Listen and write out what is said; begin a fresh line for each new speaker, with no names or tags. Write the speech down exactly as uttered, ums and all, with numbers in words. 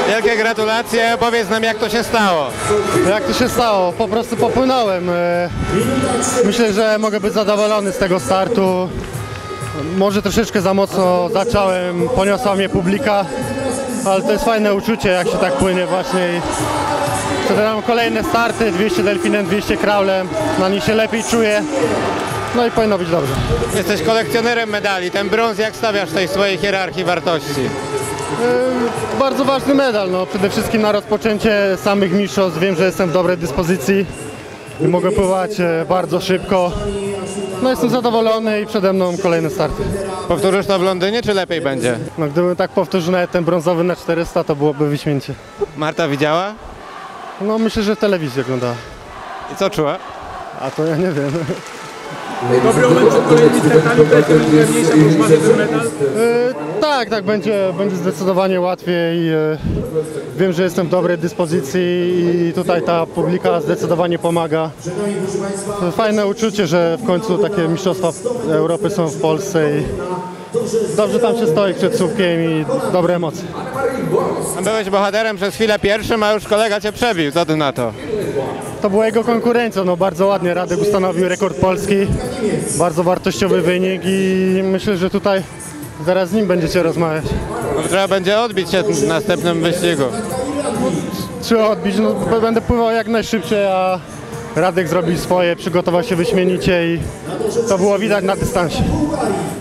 Wielkie gratulacje, powiedz nam, jak to się stało.
Jak to się stało? Po prostu popłynąłem. E, Myślę, że mogę być zadowolony z tego startu. Może troszeczkę za mocno zacząłem, poniosła mnie publika, ale to jest fajne uczucie, jak się tak płynie właśnie. Przedtem kolejne starty, dwieście delfinem, dwieście kraulem, na nich się lepiej czuję. No i powinno być dobrze.
Jesteś kolekcjonerem medali, ten brąz jak stawiasz w tej swojej hierarchii wartości?
Yy, bardzo ważny medal, no przede wszystkim na rozpoczęcie samych mistrzostw. Wiem, że jestem w dobrej dyspozycji i mogę pływać e, bardzo szybko. No jestem zadowolony i przede mną kolejny start.
Powtórzysz to w Londynie, czy lepiej będzie?
No gdybym tak powtórzył nawet ten brązowy na czterysta, to byłoby wyśmienicie.
Marta widziała?
No myślę, że w telewizji oglądała.
I co czuła?
A to ja nie wiem.
Dobry moment przed kolejnymi startami, presja będzie mniejsza, bo już mamy ten medal.
Yy, tak, tak, będzie, będzie zdecydowanie łatwiej. Yy, wiem, że jestem w dobrej dyspozycji i tutaj ta publika zdecydowanie pomaga. Fajne uczucie, że w końcu takie mistrzostwa Europy są w Polsce i dobrze tam się stoi przed słupkiem i dobre emocje.
Byłeś bohaterem przez chwilę pierwszym, a już kolega cię przebił, co ty na to?
To była jego konkurencja, no bardzo ładnie Radek ustanowił rekord polski, bardzo wartościowy wynik i myślę, że tutaj zaraz z nim będziecie rozmawiać.
No, trzeba będzie odbić się w następnym wyścigu.
Trzeba odbić, no, będę pływał jak najszybciej, a Radek zrobił swoje, przygotował się wyśmienicie i to było widać na dystansie.